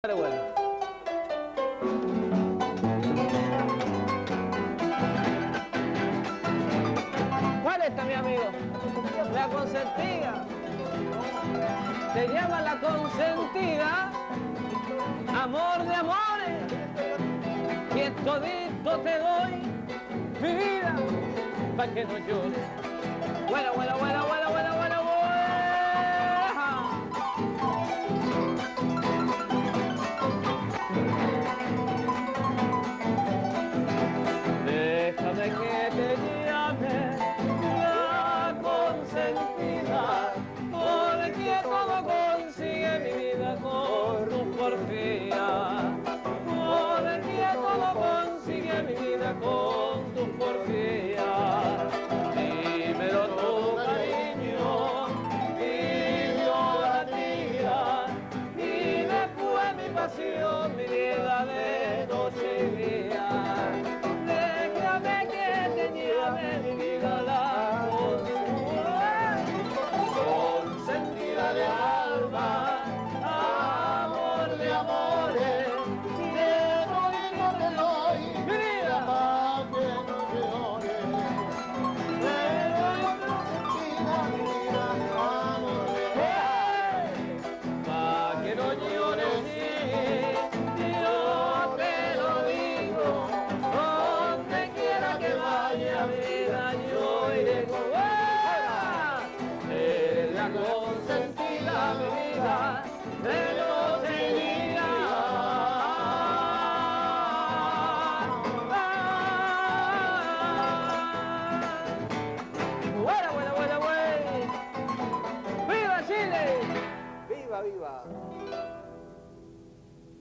Pero bueno. ¿Cuál está mi amigo? La consentida. Se llama La Consentida. Amor de amores. Que todito te doy mi vida. Pa' que no llores. Vuela, vuela, vuela, vuela, vuela, vuela.